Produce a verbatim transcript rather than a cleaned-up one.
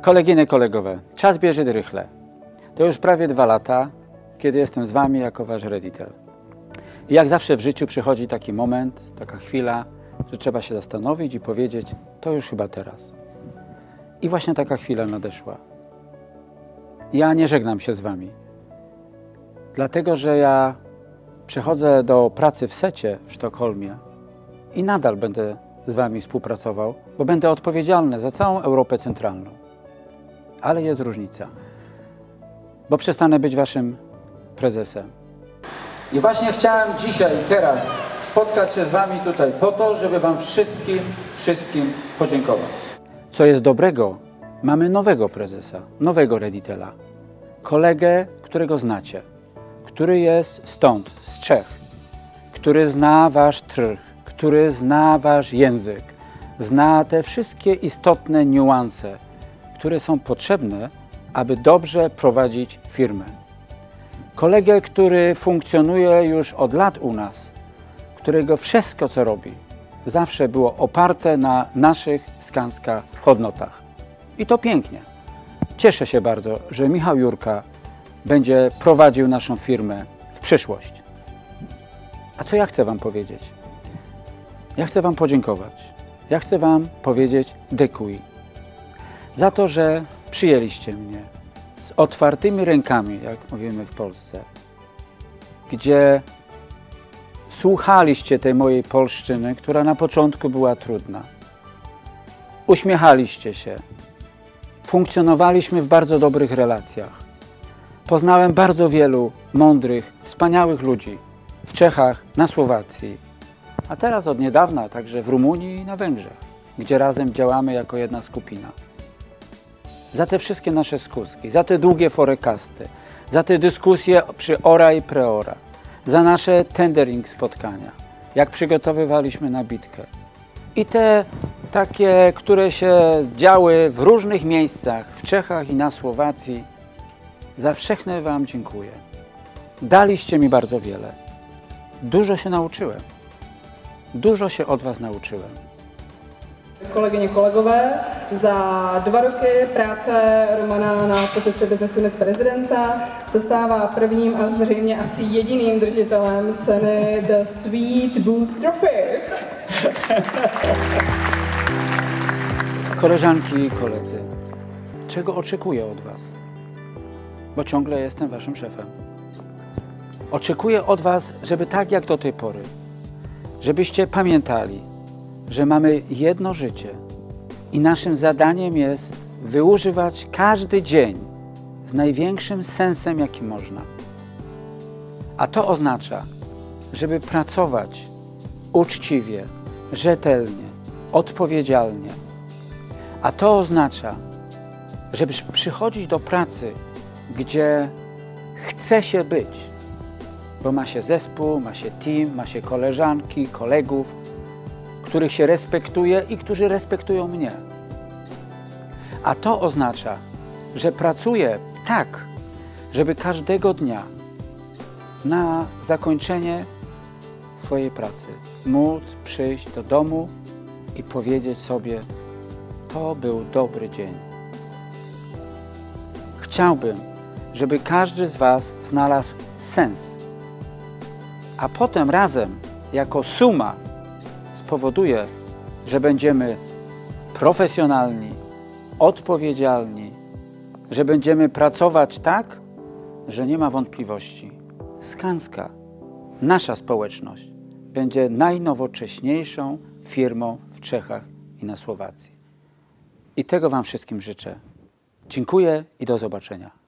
Koleginy, kolegowie, czas bieże rychle. To już prawie dwa lata, kiedy jestem z Wami jako Wasz Redditel. I jak zawsze w życiu przychodzi taki moment, taka chwila, że trzeba się zastanowić i powiedzieć, to już chyba teraz. I właśnie taka chwila nadeszła. Ja nie żegnam się z Wami, dlatego że ja przechodzę do pracy w secie w Sztokholmie i nadal będę z Wami współpracował, bo będę odpowiedzialny za całą Europę Centralną. Ale jest różnica, bo przestanę być Waszym prezesem. I właśnie chciałem dzisiaj, teraz spotkać się z Wami tutaj po to, żeby Wam wszystkim, wszystkim podziękować. Co jest dobrego, mamy nowego prezesa, nowego Redditela. Kolegę, którego znacie, który jest stąd, z Czech, który zna Wasz trch, który zna Wasz język, zna te wszystkie istotne niuanse, które są potrzebne, aby dobrze prowadzić firmę. Kolegę, który funkcjonuje już od lat u nas, którego wszystko, co robi, zawsze było oparte na naszych Skanska hodnotach. I to pięknie. Cieszę się bardzo, że Michał Jurka będzie prowadził naszą firmę w przyszłość. A co ja chcę Wam powiedzieć? Ja chcę Wam podziękować. Ja chcę Wam powiedzieć dziękuję za to, że przyjęliście mnie z otwartymi rękami, jak mówimy w Polsce, gdzie słuchaliście tej mojej polszczyny, która na początku była trudna. Uśmiechaliście się. Funkcjonowaliśmy w bardzo dobrych relacjach. Poznałem bardzo wielu mądrych, wspaniałych ludzi w Czechach, na Słowacji, a teraz od niedawna także w Rumunii i na Węgrzech, gdzie razem działamy jako jedna skupina. Za te wszystkie nasze skuski, za te długie forecasty, za te dyskusje przy ora i preora, za nasze tendering spotkania, jak przygotowywaliśmy na bitkę. I te takie, które się działy w różnych miejscach, w Czechach i na Słowacji, za wszechne Wam dziękuję. Daliście mi bardzo wiele. Dużo się nauczyłem. Dużo się od Was nauczyłem. Kolegyně, kolegové, za dva roky práce Romana na pozici Business Unit prezidenta se stává prvním a zřejmě asi jediným držitelem ceny The Sweet Boots Trophy. Koleżanki i koledzy, czego oczekuję od Was? Bo ciągle jestem Waszym szefem. Oczekuję od Was, żeby tak jak do tej pory, żebyście pamiętali, że mamy jedno życie i naszym zadaniem jest wyużywać każdy dzień z największym sensem, jaki można. A to oznacza, żeby pracować uczciwie, rzetelnie, odpowiedzialnie. A to oznacza, żeby przychodzić do pracy, gdzie chce się być, bo ma się zespół, ma się team, ma się koleżanki, kolegów, których się respektuje i którzy respektują mnie. A to oznacza, że pracuję tak, żeby każdego dnia na zakończenie swojej pracy móc przyjść do domu i powiedzieć sobie, to był dobry dzień. Chciałbym, żeby każdy z Was znalazł sens, a potem razem, jako suma, spowoduje, że będziemy profesjonalni, odpowiedzialni, że będziemy pracować tak, że nie ma wątpliwości. Skanska, nasza społeczność, będzie najnowocześniejszą firmą w Czechach i na Słowacji. I tego Wam wszystkim życzę. Dziękuję i do zobaczenia.